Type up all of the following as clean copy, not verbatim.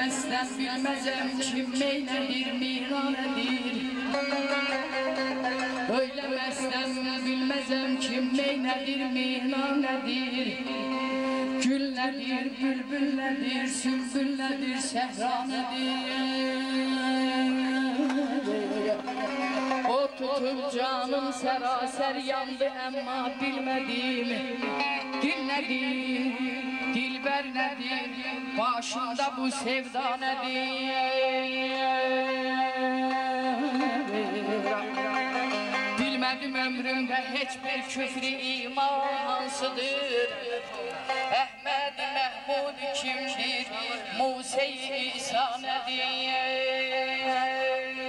Bilməzsən bilməzəm kim meylədir, miranedir. Öyləməzsən bilməzəm kim meylədir, miranedir. Gül nədir, bülbül nədir, sümbül nədir, səhra nədir. O tutub canım sərasər yandı, əmma bilmədim. Dil nədir, dilbər nədir, başımda bu sevda nədir. Bilmədim ömrümdə heç bir küfrü iman hansıdır. Əhməd Məhmud kimdir, Musa-i İsa nədir.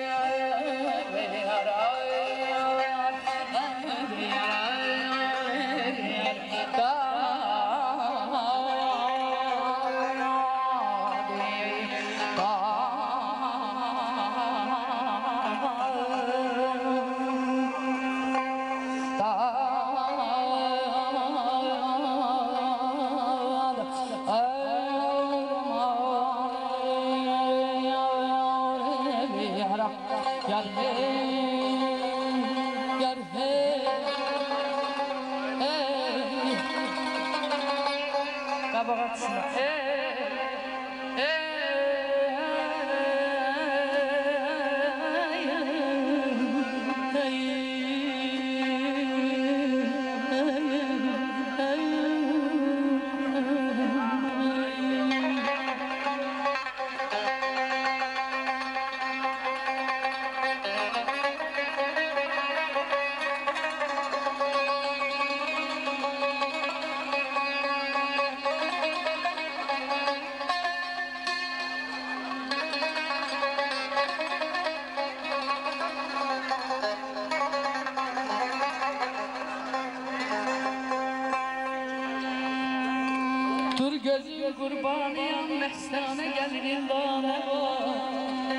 Dur gözüm kurbanıyam, mestane geldin dağına var.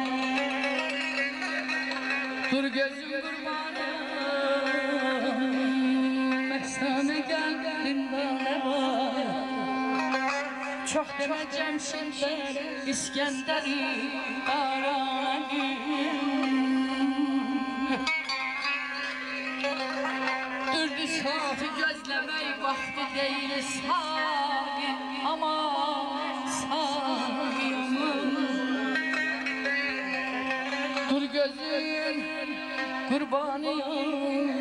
Dur gözüm kurbanıyam, mestane geldin dağına var. Çok demeyeceğim şimdi İskender'i aranım. Dürdü saati gözlemeyi vakti değil sahi. Ama sağım. Dur gözüm kurbanıyım.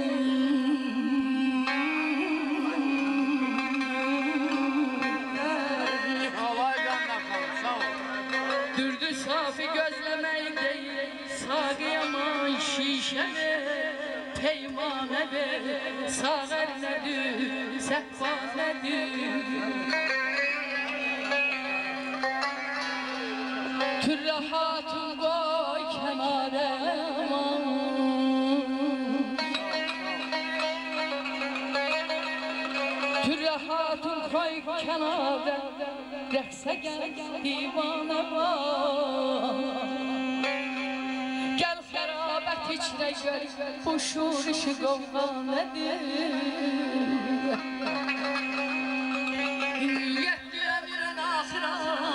Dürdü safi gözlemeyi değil sağıyaman şişene peymane ver. Sağır nedir, sehpa nedir. Tür rahatım koy kenara. Tür rahatım koy kenara. Rəqsə gəl divana var. Gəl xərabət içrə gör, bu şurişi qovğa nədir. Yetdi ömrün axıra.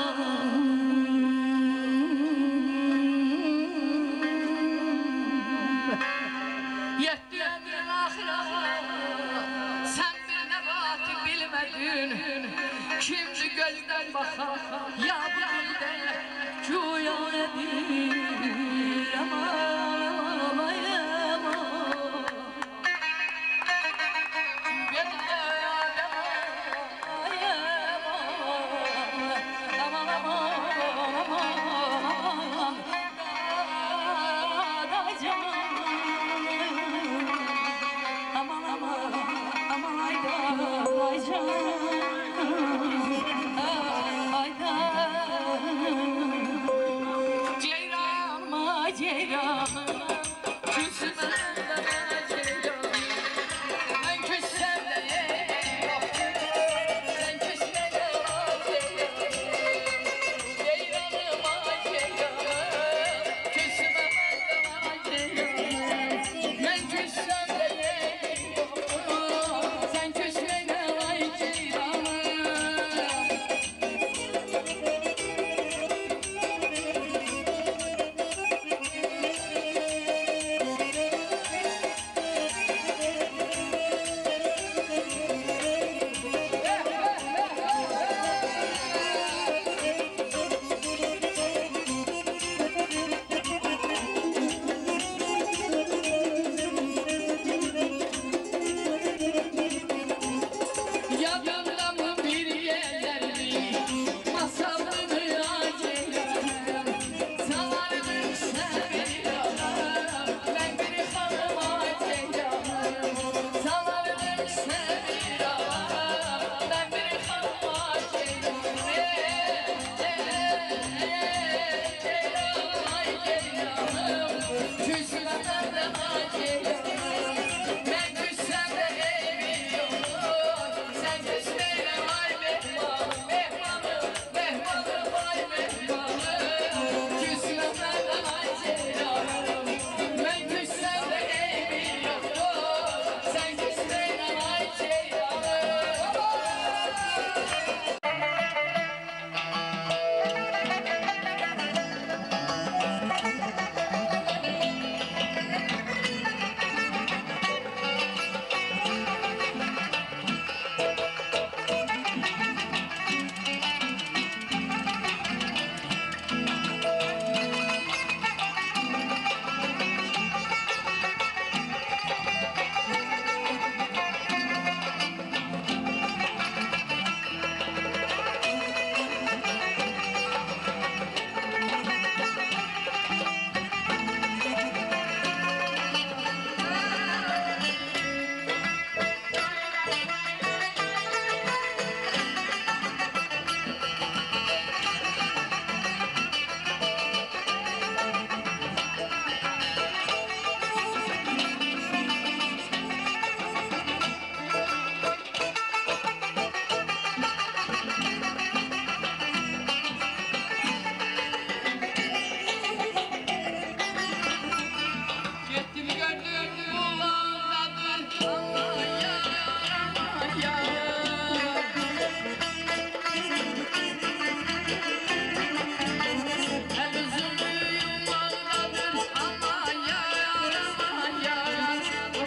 Yetdi ömrün axıra. Sən bir nəbati bilmədin. Kimdi gözdən baxar, ya bu dildə güya nedir, aman, aman, aman. Gözdə aman, aman, aman, aman. Dadacan, aman, aman, aman, ay dadacan.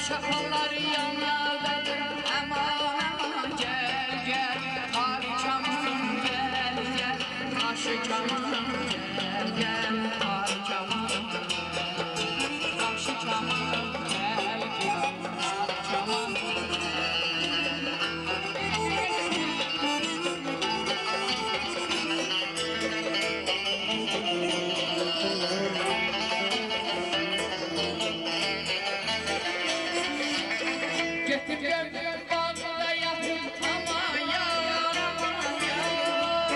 şafalar yanardadır. Aman aman gel gel, Kari Kaman gel gel, Taşı Kaman gel gel, Kari Kaman Taşı Kaman gel gel, Kari Kaman. Getir gördüm bağda yatıp aman yar aman yar.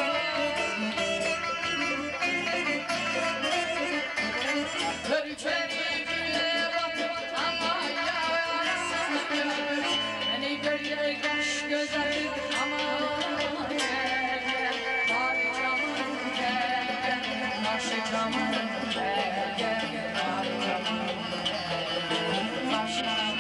Körükleri güle batıp aman yar aman yar. Beni görüyor kaş göz atıp aman gel gel, Kari Kaman gel gel, Taşı Kaman gel gel, Kari Kaman Taşı Kaman.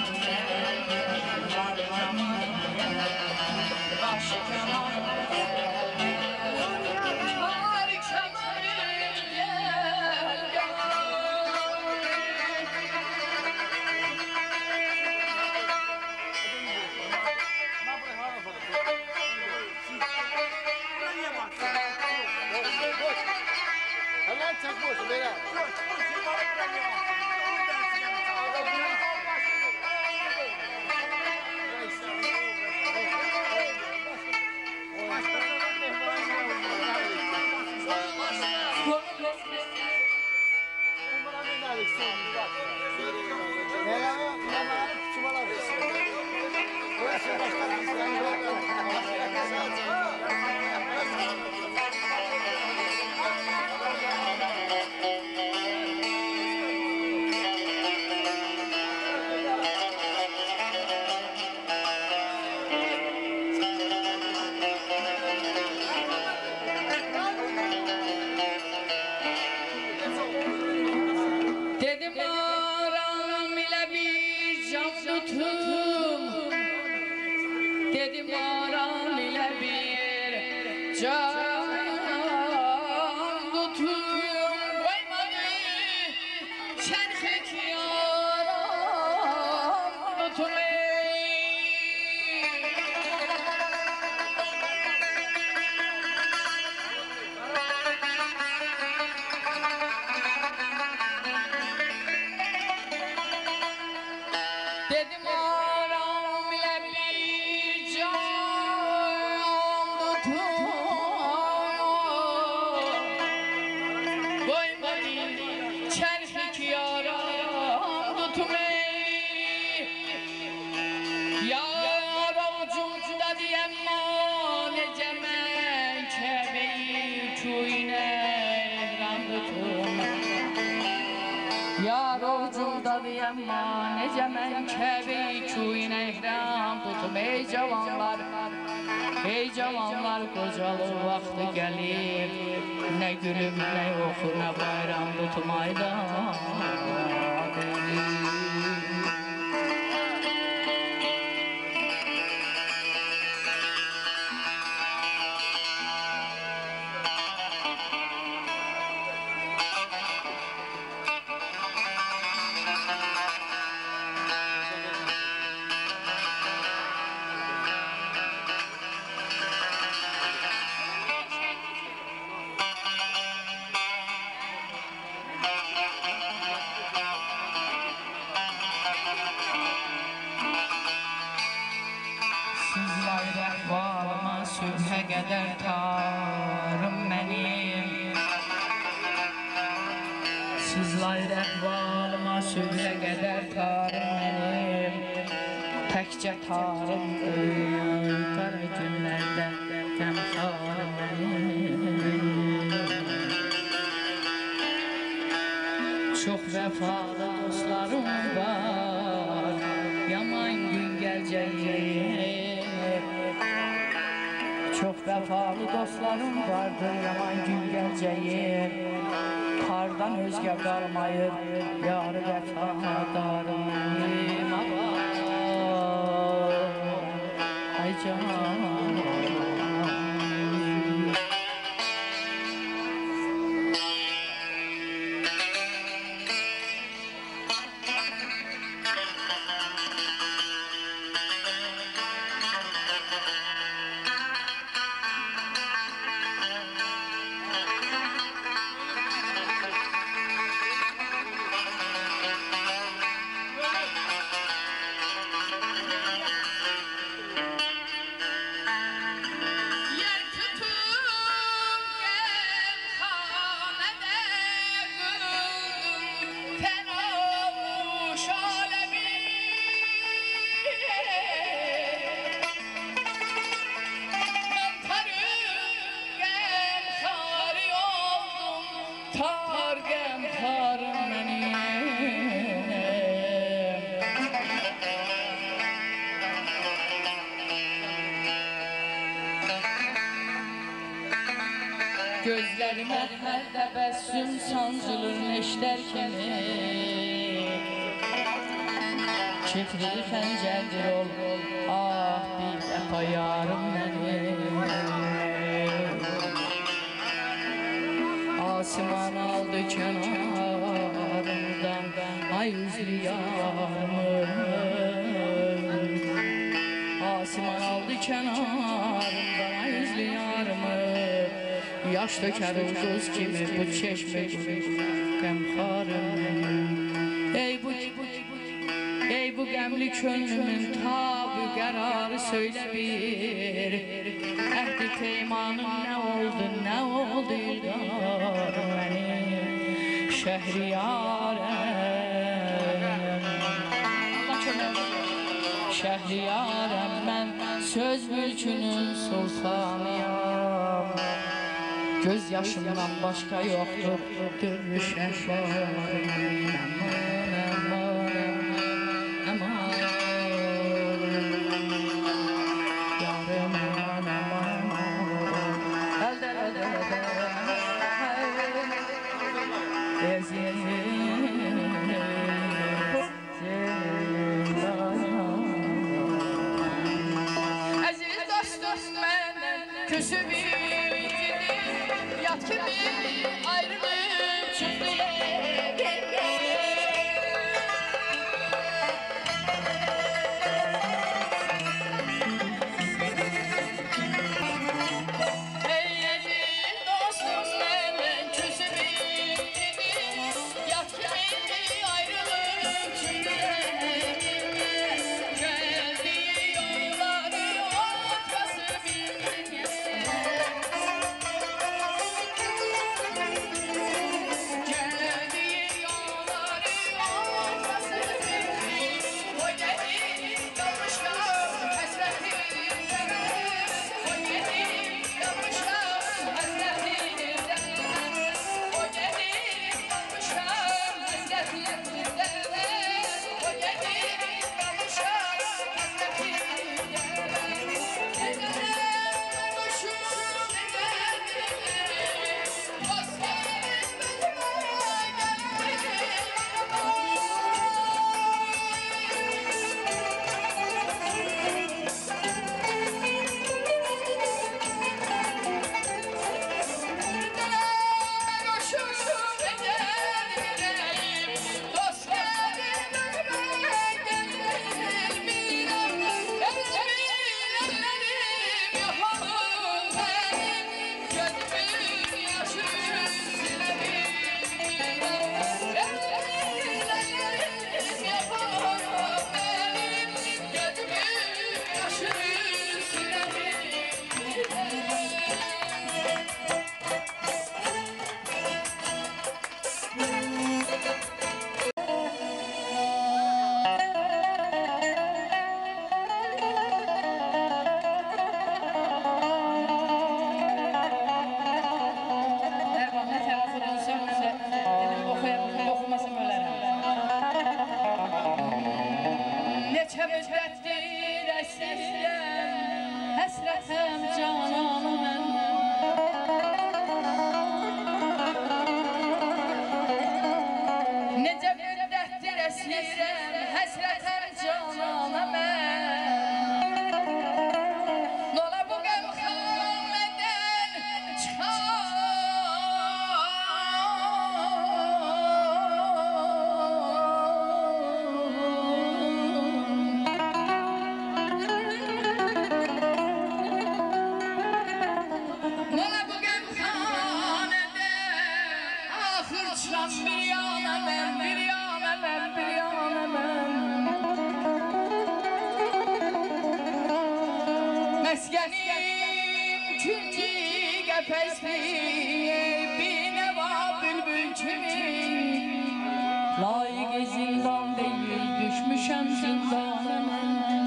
Dedim aram ile bir can tutum, dedim aram ile bir can tutum, koymadı çerhek yaram tutum. Dedim aram ile bir can tutum, koymadı çerhik yaram tutum. Yar avucumda diyem nece men kebeyi kuyne ehram tutum. Yar avucumda diyem nece men kebeyi kuyne ehram tutum. Ey cavanlar, ey cavanlar, kocalı vakti gelir, ne gülüm ne oku ne bayram tutum ayda. Sizler ehvalıma sübhe kadar tarım benim. Sizler ehvalıma sübhe kadar tarım benim. Tekçe tarım öğütar günlerde temsalım benim. Çok vefalı dostlarım var, yaman gün geleceğim. Çok vefalı dostlarım vardır, yaman gün geleceğim. Kardan özge kalmayır, yar vefadarım benim. Ay canım. Gözlerime her tebessüm sancılır neşterken Çetrili xəncərdir ol, ah bir dəfa yarım mənim Asiman aldı kənarımdan, ay üzlü yarımım Asiman aldı kənarımdan, ay üzlü yarımım Yaş dökər ulduz kimi bu çeşme qəmxarım Ey bu qəmli könlümün tabı qərarı söylə bir Əhdi peymanım nə oldu İlqar mənim Şəhriyarəm mən söz mülkünün sultanıyam Göz yaşımdan başqa yoxdur dürrü şəhvarım Əziz dostum məndən küsüb yat kimi ayrılıb çıxdı Layık zindan değil düşmüşem zindanına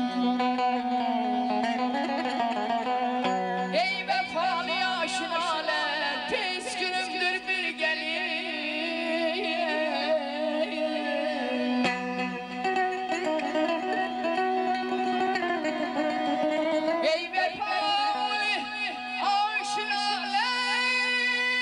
Ey vefalı aşinalar pis günümdür bir gelir Ey vefalı aşinalar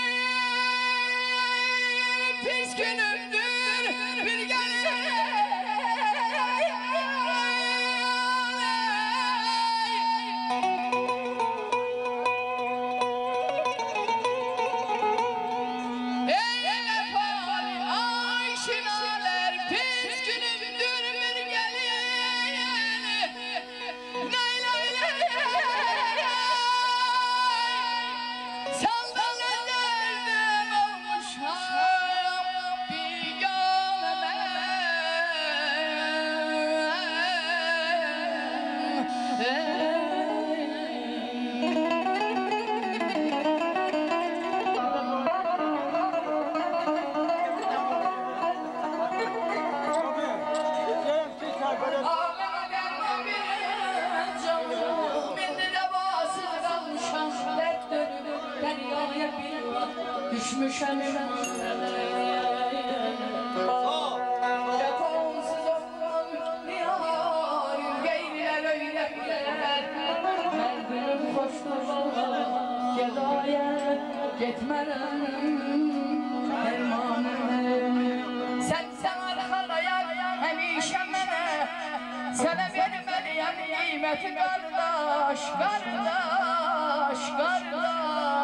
düşmüşəm Cəfonsuz olan yarim Qeyrilər öyrətlər Hər günüm xoşdur valla Gedayət getmərəm Dərmanım Sən arxadayam həmişə mənə Sənə verməliyəm qiyməti qardaş Qardaş, qardaş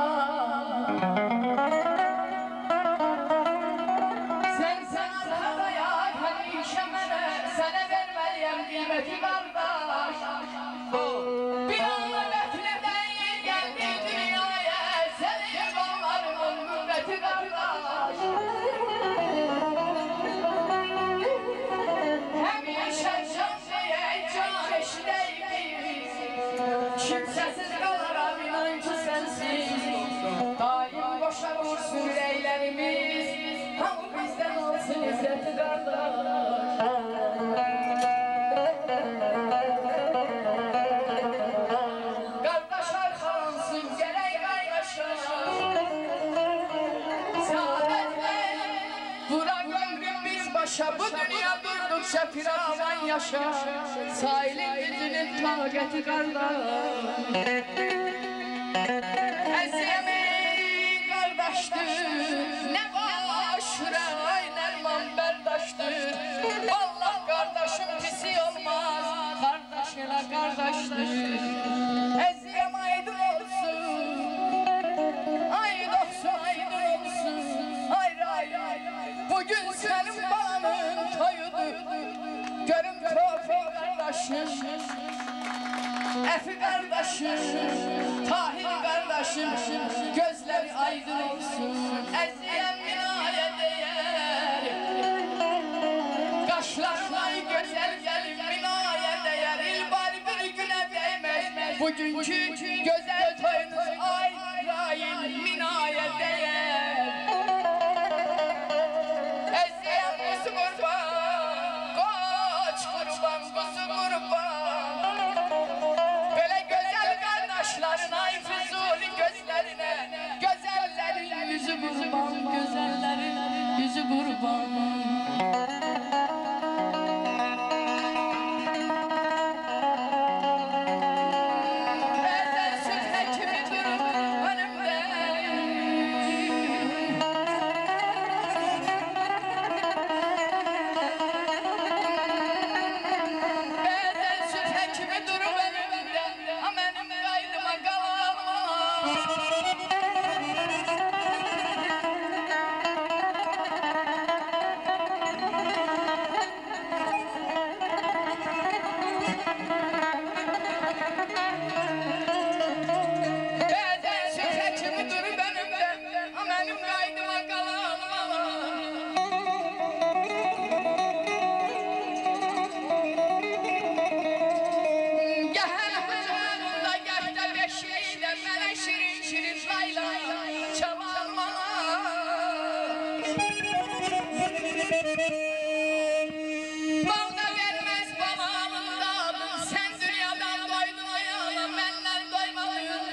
Sən arxadayam həmişə mənə Sənə verməliyəm qiyməti qardaş Bir anla bətrədən gəldi dünyaya Sənin bağlarımın müvvəti qardaş Həmişə can deyək, can eşidək biz Kimsəsiz qalaram, inan ki sənsiz Daim boşa vursun ürəklərimiz Hamı bizdən olsun izzəti qardaş Qardaş arxansın, gərək qardaşa Saadətlər Vura gömrüm biz başa Bu dünya durdukça firavan yaşa Sahilin yüzünün taqəti qardaş Əziyəmi qardaşdır Nə başıra ay nərman bərdaşdır Vallah qardaşım pisi olmaz Qardaş elə qardaşdır Əziyəm aydın olsun Aydın olsun, aydın olsun Ayrı ayrı Bugün sənin balanın toyudur Görüm Tofi qardaşım Əfi qardaşım Tahir qardaşım Gözləri aydın olsun Əziyəm minaya deyər Qaşlaşmayı gözəl gəlin minaya deyər İlbar bir günə dəyməz Bugünkü gözəl toyunuz Ayrail minaya deyər Əziyəm quzu qurban Qoç qurban, quzu qurban Belə gözəl qardaşların ay füzuli gözlərinə Gözəllərin yüzü qurban, gözəllərin yüzü qurban Bəzən sübhə kimi durub önümdə Bəzən sübhə kimi durub önümdə Mənim qaydıma qalanma Bəzən sübhə kimi durub önümdə Mənim qaydıma qalanma Gəhər hüzurunda gəhdə beşikdə Mənə şirin-şirin layla çalanma Bağda verməz balamın dadın Sən dünyadan doydun ayağına Məndən doymadın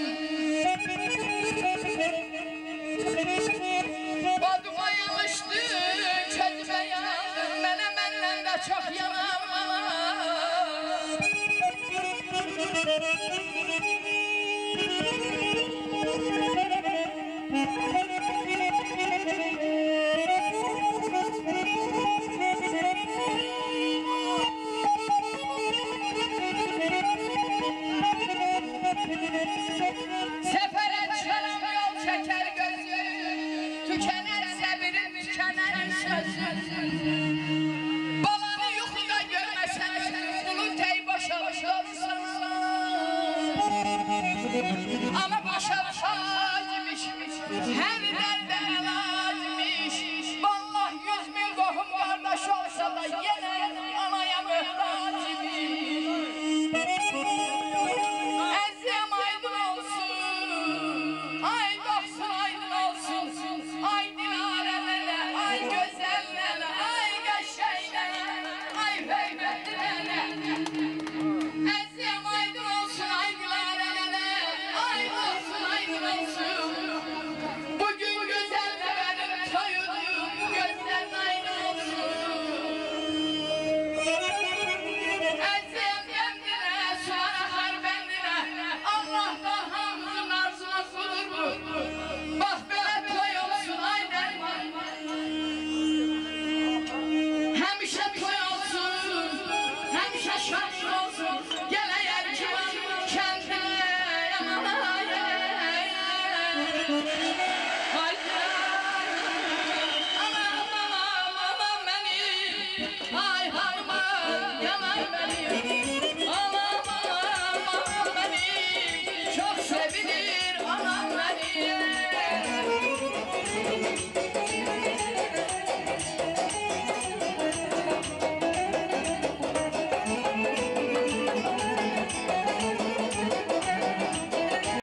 Baduma yalışdı, közümə yandın Mənə məndən də çox yanarma Thank you.